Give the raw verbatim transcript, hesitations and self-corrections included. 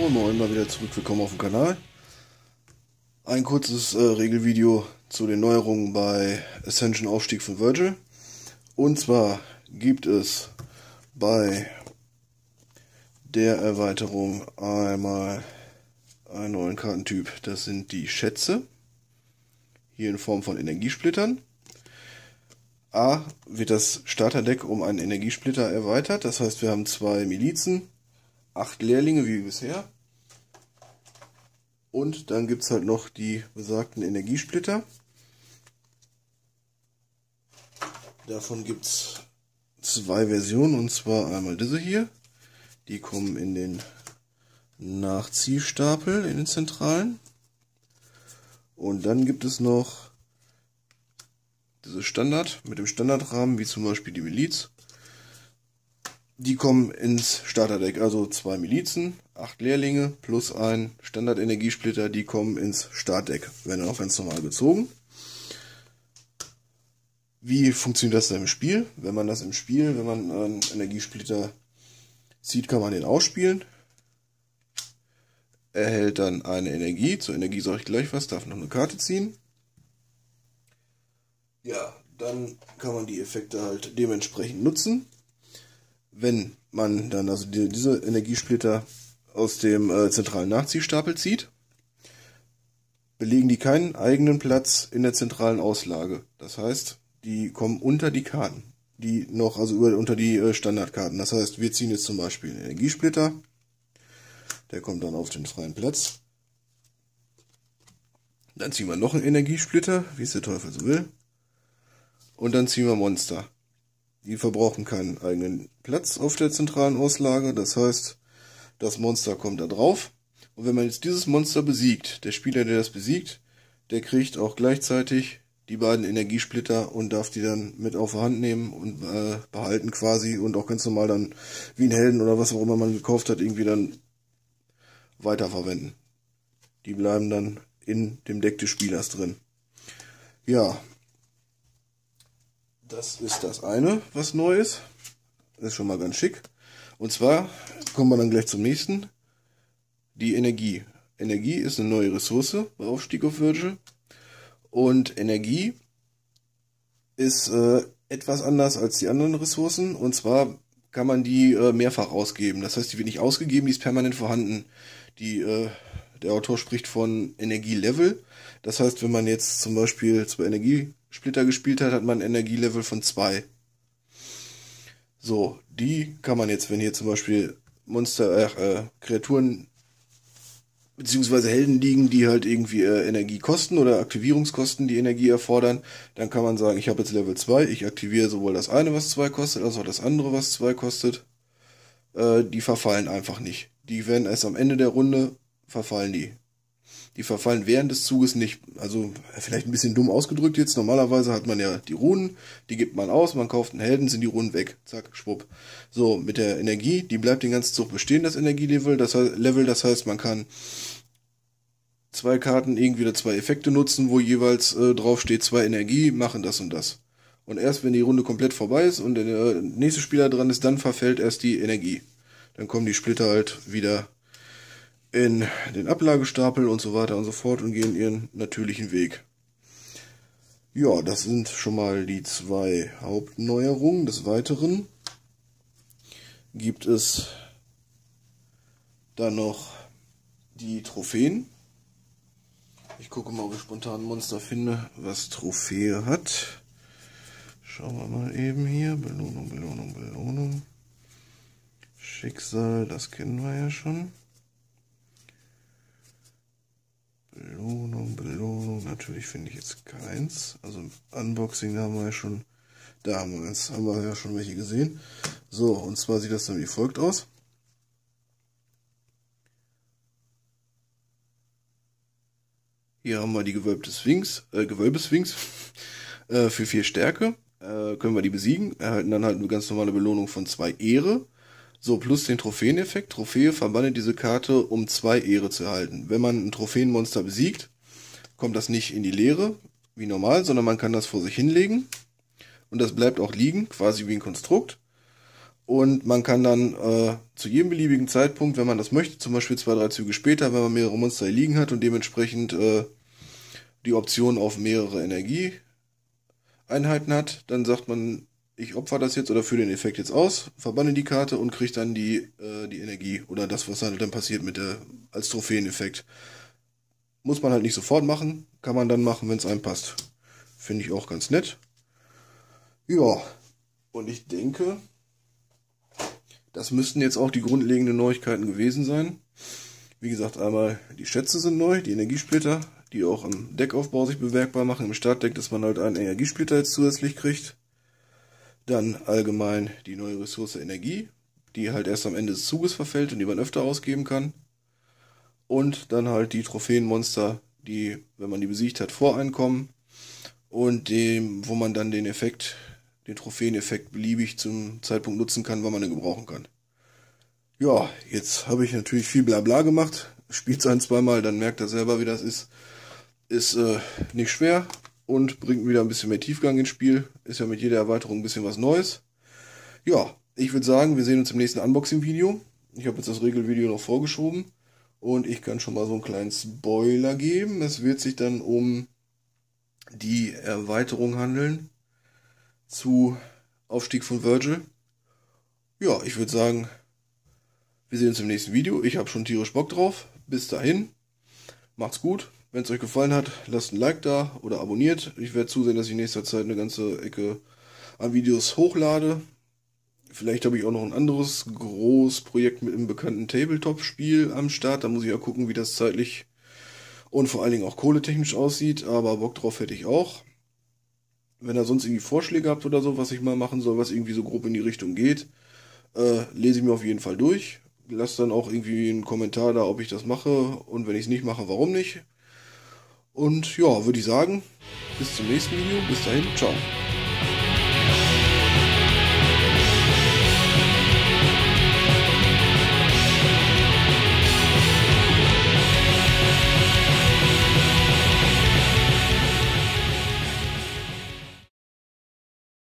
Moin Moin, mal wieder zurück, willkommen auf dem Kanal. Ein kurzes äh, Regelvideo zu den Neuerungen bei Ascension Aufstieg von Virgil. Und zwar gibt es bei der Erweiterung einmal einen neuen Kartentyp. Das sind die Schätze, hier in Form von Energiesplittern. A wird das Starterdeck um einen Energiesplitter erweitert, das heißt wir haben zwei Milizen, acht Lehrlinge wie bisher. Und dann gibt es halt noch die besagten Energiesplitter. Davon gibt es zwei Versionen, und zwar einmal diese hier. Die kommen in den Nachziehstapel, in den zentralen. Und dann gibt es noch diese Standard mit dem Standardrahmen, wie zum Beispiel die Miliz. Die kommen ins Starterdeck, also zwei Milizen, acht Lehrlinge plus ein Standard-Energiesplitter, die kommen ins Startdeck, werden dann auch ganz normal gezogen. Wie funktioniert das dann im Spiel? Wenn man das im Spiel, wenn man einen Energiesplitter zieht, kann man den ausspielen. Erhält dann eine Energie, zur Energie sage ich gleich was, darf noch eine Karte ziehen. Ja, dann kann man die Effekte halt dementsprechend nutzen. Wenn man dann also die, diese Energiesplitter aus dem äh, zentralen Nachziehstapel zieht, belegen die keinen eigenen Platz in der zentralen Auslage. Das heißt, die kommen unter die Karten, die noch, also über, unter die äh, Standardkarten. Das heißt, wir ziehen jetzt zum Beispiel einen Energiesplitter, der kommt dann auf den freien Platz. Dann ziehen wir noch einen Energiesplitter, wie es der Teufel so will. Und dann ziehen wir Monster. Die verbrauchen keinen eigenen Platz auf der zentralen Auslage. Das heißt, das Monster kommt da drauf. Und wenn man jetzt dieses Monster besiegt, der Spieler, der das besiegt, der kriegt auch gleichzeitig die beiden Energiesplitter und darf die dann mit auf die Hand nehmen und äh, behalten quasi. Und auch ganz normal dann wie ein Helden oder was auch immer man gekauft hat, irgendwie dann weiterverwenden. Die bleiben dann in dem Deck des Spielers drin. Ja. Das ist das eine, was neu ist. Das ist schon mal ganz schick. Und zwar kommen wir dann gleich zum nächsten. Die Energie. Energie ist eine neue Ressource bei Aufstieg auf Virgil. Und Energie ist äh, etwas anders als die anderen Ressourcen. Und zwar kann man die äh, mehrfach ausgeben. Das heißt, die wird nicht ausgegeben, die ist permanent vorhanden. Die, äh, der Autor spricht von Energielevel. Das heißt, wenn man jetzt zum Beispiel zwei Energiesplitter gespielt hat, hat man ein Energielevel von zwei. So, die kann man jetzt, wenn hier zum Beispiel Monster, äh, Kreaturen beziehungsweise Helden liegen, die halt irgendwie äh, Energie kosten oder Aktivierungskosten, die Energie erfordern, dann kann man sagen, ich habe jetzt Level zwei, ich aktiviere sowohl das eine, was zwei kostet, als auch das andere, was zwei kostet. Äh, die verfallen einfach nicht. Die werden erst am Ende der Runde, verfallen die. Die verfallen während des Zuges nicht, also vielleicht ein bisschen dumm ausgedrückt jetzt, normalerweise hat man ja die Runen, die gibt man aus, man kauft einen Helden, sind die Runen weg, zack, schwupp. So, mit der Energie, die bleibt den ganzen Zug bestehen, das Energielevel, das heißt, Level, das heißt, man kann zwei Karten, irgendwie oder zwei Effekte nutzen, wo jeweils äh, drauf steht, zwei Energie, machen das und das. Und erst wenn die Runde komplett vorbei ist und der äh, nächste Spieler dran ist, dann verfällt erst die Energie. Dann kommen die Splitter halt wieder in den Ablagestapel und so weiter und so fort und gehen ihren natürlichen Weg. Ja, das sind schon mal die zwei Hauptneuerungen. Des Weiteren gibt es dann noch die Trophäen. Ich gucke mal, ob ich spontan ein Monster finde, was Trophäe hat. Schauen wir mal eben hier. Belohnung, Belohnung, Belohnung. Schicksal, das kennen wir ja schon. Belohnung, Belohnung, natürlich finde ich jetzt keins. Also Unboxing haben wir ja schon, da haben wir, jetzt, haben wir ja schon welche gesehen. So, und zwar sieht das dann wie folgt aus. Hier haben wir die gewölbte Sphinx, äh, Gewölbesphinx äh, für vier Stärke. Äh, können wir die besiegen, erhalten dann halt eine ganz normale Belohnung von zwei Ehre. So, plus den Trophäeneffekt. Trophäe verwandelt diese Karte, um zwei Ehre zu erhalten. Wenn man ein Trophäenmonster besiegt, kommt das nicht in die Leere, wie normal, sondern man kann das vor sich hinlegen. Und das bleibt auch liegen, quasi wie ein Konstrukt. Und man kann dann äh, zu jedem beliebigen Zeitpunkt, wenn man das möchte, zum Beispiel zwei, drei Züge später, wenn man mehrere Monster hier liegen hat und dementsprechend äh, die Option auf mehrere Energieeinheiten hat, dann sagt man, ich opfer das jetzt oder führe den Effekt jetzt aus, verbanne die Karte und kriege dann die, äh, die Energie oder das, was halt dann passiert mit der als Trophäeneffekt. Muss man halt nicht sofort machen, kann man dann machen, wenn es einem passt. Finde ich auch ganz nett. Ja, und ich denke, das müssten jetzt auch die grundlegenden Neuigkeiten gewesen sein. Wie gesagt, einmal die Schätze sind neu, die Energiesplitter, die auch im Deckaufbau sich bemerkbar machen. Im Startdeck, dass man halt einen Energiesplitter jetzt zusätzlich kriegt. Dann allgemein die neue Ressource Energie, die halt erst am Ende des Zuges verfällt und die man öfter ausgeben kann. Und dann halt die Trophäenmonster, die, wenn man die besiegt hat, voreinkommen. Und dem, wo man dann den Effekt, den Trophäeneffekt beliebig zum Zeitpunkt nutzen kann, wann man ihn gebrauchen kann. Ja, jetzt habe ich natürlich viel Blabla gemacht. Spielt es ein, zweimal, dann merkt er selber, wie das ist. Ist äh, nicht schwer. Und bringt wieder ein bisschen mehr Tiefgang ins Spiel. Ist ja mit jeder Erweiterung ein bisschen was Neues. Ja, ich würde sagen, wir sehen uns im nächsten Unboxing-Video. Ich habe jetzt das Regelvideo noch vorgeschoben. Und ich kann schon mal so einen kleinen Spoiler geben. Es wird sich dann um die Erweiterung handeln zu Aufstieg von Virgil. Ja, ich würde sagen, wir sehen uns im nächsten Video. Ich habe schon tierisch Bock drauf. Bis dahin, macht's gut. Wenn es euch gefallen hat, lasst ein Like da oder abonniert. Ich werde zusehen, dass ich in nächster Zeit eine ganze Ecke an Videos hochlade. Vielleicht habe ich auch noch ein anderes großes Projekt mit einem bekannten Tabletop-Spiel am Start. Da muss ich ja gucken, wie das zeitlich und vor allen Dingen auch kohletechnisch aussieht. Aber Bock drauf hätte ich auch. Wenn ihr sonst irgendwie Vorschläge habt oder so, was ich mal machen soll, was irgendwie so grob in die Richtung geht, äh, lese ich mir auf jeden Fall durch. Lasst dann auch irgendwie einen Kommentar da, ob ich das mache. Und wenn ich es nicht mache, warum nicht. Und ja, würde ich sagen, bis zum nächsten Video. Bis dahin, ciao.